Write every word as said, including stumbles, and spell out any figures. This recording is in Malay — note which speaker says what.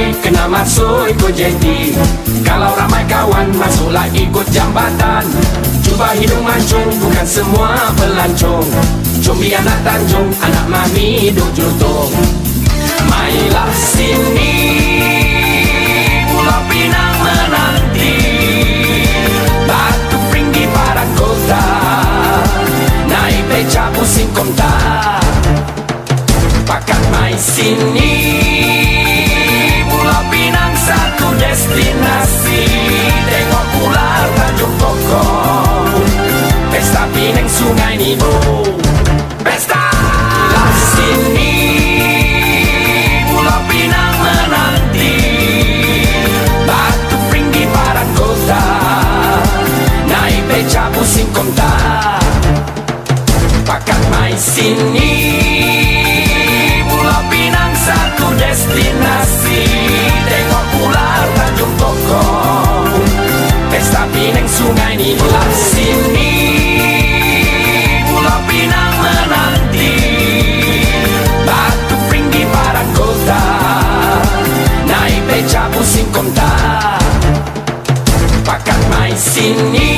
Speaker 1: kena masuk ikut jeti. Kalau ramai kawan masuklah ikut jambatan. Cuba hidung mancung bukan semua pelancong. Combi anak Tanjung, anak mami duk jutung. Mailah sini Pulau Pinang menanti, Batu Pringgi Padang Kota, naik beca pusing komta. Pakat mai sini Pulau Pinang satu destinasi. Tengok ular Tanjung Pokok, pesta Pinang Sungai Nibo. Pesta lah sini Pulau Pinang menanti, Batu Pringgi Padang Kota, naik beca pusing komta. Pakat mai sini Pulau Pinang satu destinasi. Tengok ular Tanjung Pokok, pesta Pinang Sungai Nibo. Lah sini Pulau Pinang menanti, Batu Pringgi Padang Kota, naik beca pusing komta. Pakat mai sini